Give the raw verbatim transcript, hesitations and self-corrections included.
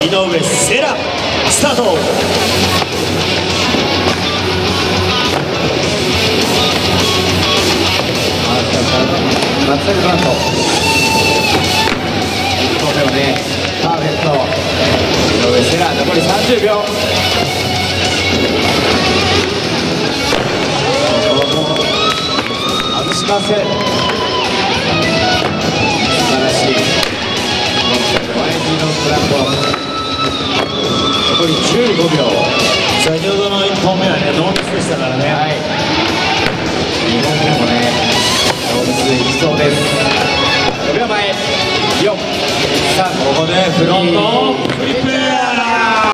井上セラスタート。 バックサイドブラントいっこめをねパーフェクト。井上セラ残りさんじゅうびょう。外しません。素晴らしいワイティのブラント。残りじゅうごびょう。 先ほどのいっぽんめはねノーミスでしたからね。 はい、にほんめもねノーミスいきそうです。ごびょうまえよんさん。 ここでフロントフリップ。